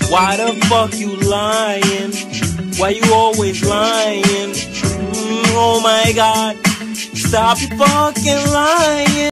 Why the fuck you lying? Why you always lying? Oh my God, stop your fucking lying.